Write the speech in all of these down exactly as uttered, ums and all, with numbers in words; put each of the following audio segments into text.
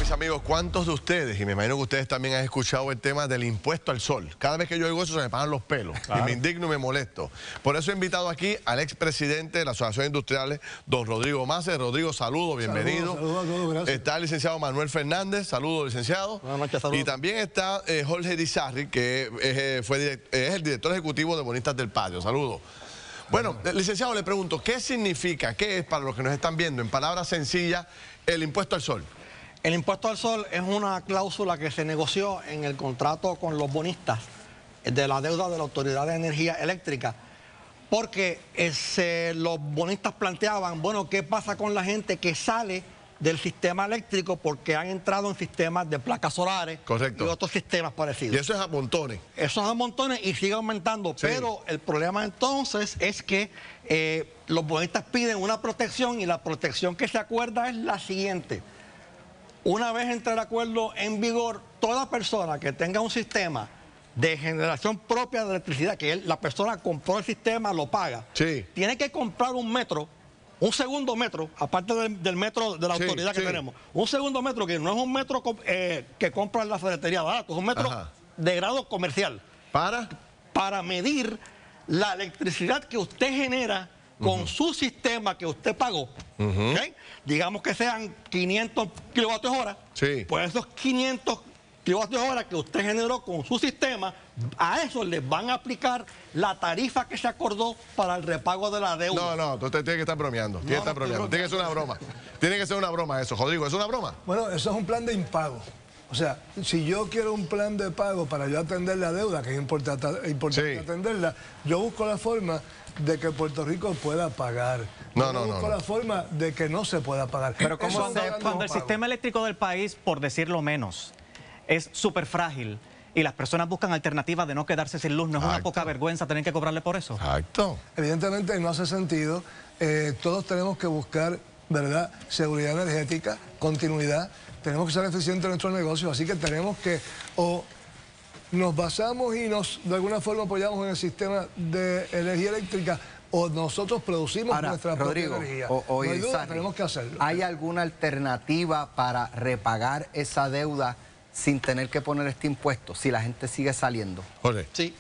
mis amigos, ¿cuántos de ustedes, y me imagino que ustedes también han escuchado el tema del impuesto al sol? Cada vez que yo oigo eso se me paran los pelos, claro, y me indigno y me molesto. Por eso he invitado aquí al expresidente de la Asociación Industriales, don Rodrigo Mace. Rodrigo, saludo, bienvenido. Saludos, saludos a todos, gracias. Está el licenciado Manuel Fernández, saludo, licenciado. Buenas noches, saludos. Y también está eh, Jorge Irizarry, que es, fue, es el director ejecutivo de Bonistas del Patio. Saludos. Bueno, licenciado, le pregunto, ¿qué significa, qué es para los que nos están viendo, en palabras sencillas, el impuesto al sol? El impuesto al sol es una cláusula que se negoció en el contrato con los bonistas de la deuda de la Autoridad de Energía Eléctrica, porque ese, los bonistas planteaban, bueno, ¿qué pasa con la gente que sale del sistema eléctrico porque han entrado en sistemas de placas solares? Correcto. Y otros sistemas parecidos? Y eso es a montones. Eso es a montones y sigue aumentando, sí. Pero el problema entonces es que eh, los bonistas piden una protección y la protección que se acuerda es la siguiente. Una vez entre el acuerdo en vigor, toda persona que tenga un sistema de generación propia de electricidad, que él, la persona compró el sistema, lo paga, sí, tiene que comprar un metro, un segundo metro, aparte del, del metro de la sí, autoridad que sí. tenemos, un segundo metro que no es un metro eh, que compra en la ferretería barato, es un metro Ajá. de grado comercial. ¿Para? Para medir la electricidad que usted genera con uh-huh. su sistema que usted pagó, uh-huh. ¿okay? Digamos que sean quinientos kilovatios hora, sí. pues esos quinientos kilovatios hora que usted generó con su sistema, a eso les van a aplicar la tarifa que se acordó para el repago de la deuda. No, no, usted tiene que estar bromeando, tiene, no, que, estar bromeando. tiene que ser una broma, tiene que ser una broma eso, Rodrigo, ¿es una broma? Bueno, eso es un plan de impago. O sea, si yo quiero un plan de pago para yo atender la deuda, que es importante, importante sí. atenderla, yo busco la forma de que Puerto Rico pueda pagar. No, yo no, busco no, no. la forma de que no se pueda pagar. Pero ¿cómo cuando, cuando el sistema eléctrico del país, por decirlo menos, es súper frágil y las personas buscan alternativas de no quedarse sin luz, ¿no es Exacto. una poca vergüenza tener que cobrarle por eso? Exacto. Evidentemente no hace sentido. Eh, todos tenemos que buscar, ¿verdad?, seguridad energética, continuidad. Tenemos que ser eficientes en nuestros negocios, así que tenemos que o nos basamos y nos de alguna forma apoyamos en el sistema de energía eléctrica o nosotros producimos Ahora, nuestra Rodrigo, propia energía. O, o no hay duda, Irizarry, tenemos que hacerlo. ¿Hay alguna alternativa para repagar esa deuda sin tener que poner este impuesto, si la gente sigue saliendo? Jorge. Sí.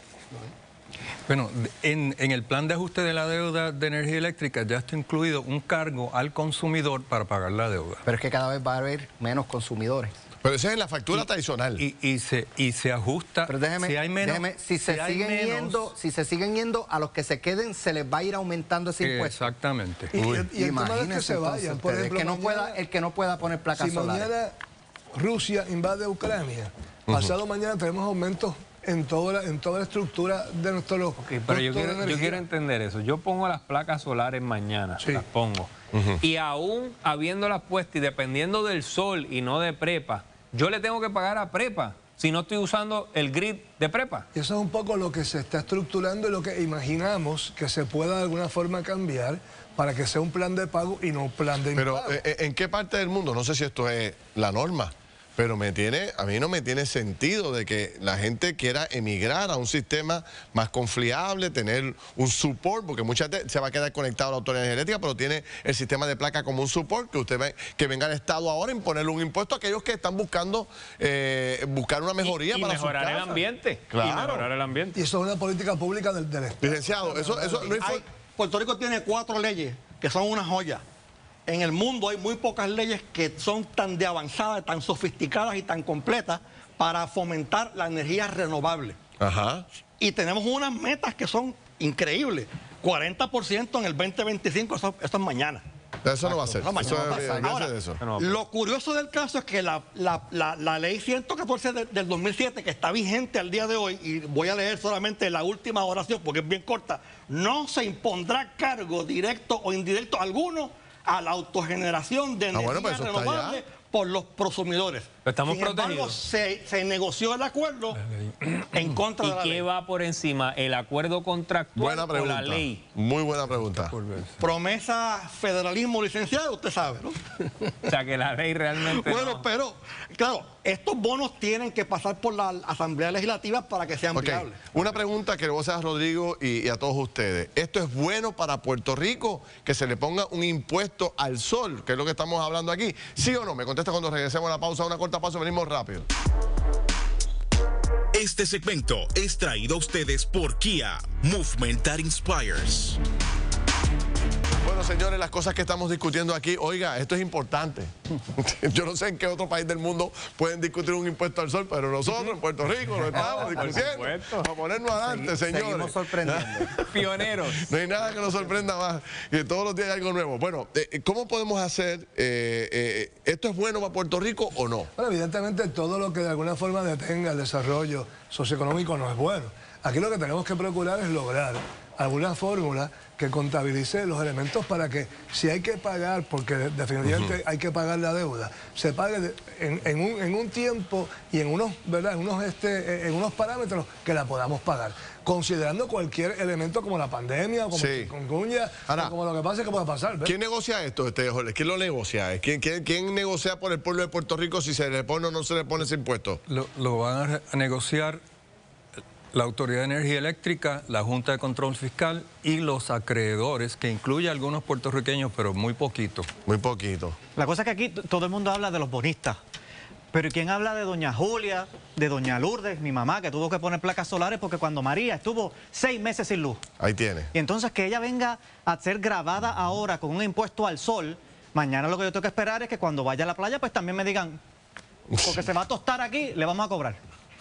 Bueno, en, en el plan de ajuste de la deuda de energía eléctrica ya está incluido un cargo al consumidor para pagar la deuda. Pero es que cada vez va a haber menos consumidores. Pero esa es la factura y, tradicional. Y, y, se, y se ajusta. Pero déjeme, si hay menos, déjeme, si, se si siguen menos, yendo, si se siguen yendo, a los que se queden se les va a ir aumentando ese impuesto. Exactamente. Y, y, y imagínense que se vayan. Por ejemplo, el, que no mañana, pueda, el que no pueda poner placas si solares. mañana Rusia invade Ucrania, uh-huh. pasado mañana tenemos aumentos en toda la, en toda la estructura de nuestro loco. Okay, pero yo quiero, yo quiero entender eso. Yo pongo las placas solares mañana, sí. las pongo. Uh-huh. Y aún habiéndolas puestas y dependiendo del sol y no de prepa, yo le tengo que pagar a prepa si no estoy usando el grid de prepa. Y eso es un poco lo que se está estructurando y lo que imaginamos que se pueda de alguna forma cambiar para que sea un plan de pago y no un plan de impago. Pero eh, ¿en qué parte del mundo? No sé si esto es la norma. Pero me tiene, a mí no me tiene sentido de que la gente quiera emigrar a un sistema más confiable, tener un support, porque mucha gente se va a quedar conectado a la autoridad energética, pero tiene el sistema de placa como un support, que usted ve, que venga el Estado ahora a imponerle un impuesto a aquellos que están buscando eh, buscar una mejoría y, y para mejorar sus el casas. ambiente. Claro. Y mejorar el ambiente. Y eso es una política pública del, del Estado. Licenciado, eso, eso no hay, Puerto Rico tiene cuatro leyes que son una joya. En el mundo hay muy pocas leyes que son tan de avanzadas, tan sofisticadas y tan completas para fomentar la energía renovable. Ajá. Y tenemos unas metas que son increíbles. cuarenta por ciento en el veinte veinticinco, eso, eso es mañana. Eso no va a ser. No, mañana eso va a pasar. Ahora, de eso. lo curioso del caso es que la, la, la, la ley ciento catorce de, del dos mil siete, que está vigente al día de hoy, y voy a leer solamente la última oración porque es bien corta, no se impondrá cargo directo o indirecto alguno a la autogeneración de energía ah, bueno, renovable por los prosumidores. Pero estamos Sin embargo, protegidos. Se, se negoció el acuerdo en contra ¿Y de la qué ley. va por encima? ¿El acuerdo contractual buena pregunta, o la ley? Muy buena pregunta. Promesa federalismo licenciado, usted sabe, ¿no? O sea, que la ley realmente Bueno, no. pero, claro, estos bonos tienen que pasar por la Asamblea Legislativa para que sean okay. viables. Una pregunta que le voy a hacer a Rodrigo y, y a todos ustedes. ¿Esto es bueno para Puerto Rico que se le ponga un impuesto al sol, que es lo que estamos hablando aquí? ¿Sí o no? Me contesta. contesta cuando regresemos a la pausa. Una corta pausa, venimos rápido. Este segmento es traído a ustedes por Kia, Movement that Inspires. Bueno, señores, las cosas que estamos discutiendo aquí, oiga, esto es importante. Yo no sé en qué otro país del mundo pueden discutir un impuesto al sol, pero nosotros en Puerto Rico lo estamos discutiendo. A ponernos adelante, señores. Seguimos sorprendiendo. Pioneros. No hay nada que nos sorprenda más, que todos los días hay algo nuevo. Bueno, eh, ¿cómo podemos hacer? Eh, eh, ¿Esto es bueno para Puerto Rico o no? Bueno, evidentemente todo lo que de alguna forma detenga el desarrollo socioeconómico no es bueno. Aquí lo que tenemos que procurar es lograr alguna fórmula que contabilice los elementos para que si hay que pagar, porque definitivamente uh-huh. hay que pagar la deuda, se pague de, en, en, un, en un tiempo y en unos, ¿verdad? En unos, este, en unos parámetros que la podamos pagar, considerando cualquier elemento como la pandemia, como sí. chikungunya, o como lo que pase que pueda pasar. ¿ves? ¿Quién negocia esto, este, Jorge? ¿Quién lo negocia? ¿Quién, quién, ¿Quién negocia por el pueblo de Puerto Rico si se le pone o no se le pone ese impuesto? Lo, lo van a negociar la Autoridad de Energía Eléctrica, la Junta de Control Fiscal y los acreedores, que incluye a algunos puertorriqueños, pero muy poquito. Muy poquito. La cosa es que aquí todo el mundo habla de los bonistas, pero ¿quién habla de doña Julia, de doña Lourdes, mi mamá, que tuvo que poner placas solares porque cuando María estuvo seis meses sin luz? Ahí tiene. Y entonces que ella venga a ser grabada ahora con un impuesto al sol, mañana lo que yo tengo que esperar es que cuando vaya a la playa, pues también me digan, porque se va a tostar aquí, le vamos a cobrar.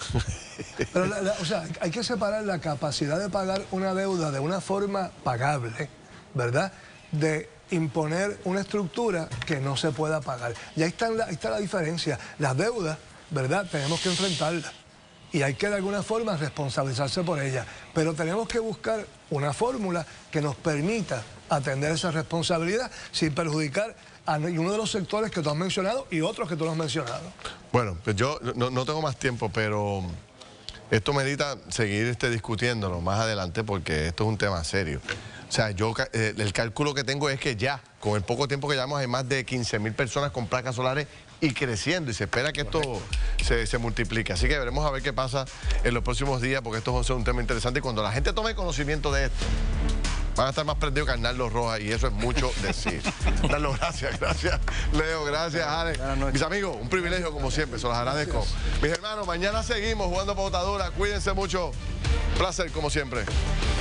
Pero la, la, o sea, hay que separar la capacidad de pagar una deuda de una forma pagable, ¿verdad? De imponer una estructura que no se pueda pagar. Y ahí está la, ahí está la diferencia. Las deudas, ¿verdad? Tenemos que enfrentarlas. Y hay que de alguna forma responsabilizarse por ellas. Pero tenemos que buscar una fórmula que nos permita atender esa responsabilidad sin perjudicar a uno de los sectores que tú has mencionado y otros que tú no has mencionado. Bueno, pues yo no, no tengo más tiempo, pero esto merita seguir este, discutiéndolo más adelante porque esto es un tema serio. O sea, yo eh, el cálculo que tengo es que ya, con el poco tiempo que llevamos, hay más de quince mil personas con placas solares y creciendo, y se espera que esto se, se multiplique. Así que veremos a ver qué pasa en los próximos días, porque esto va a ser un tema interesante y cuando la gente tome conocimiento de esto, van a estar más prendidos que Arnaldo Rojas y eso es mucho decir. Arnaldo, gracias, gracias. Leo, gracias, Alex. Mis amigos, un privilegio como siempre, se los agradezco. Gracias. Mis hermanos, mañana seguimos jugando pautadura. Cuídense mucho. Un placer como siempre.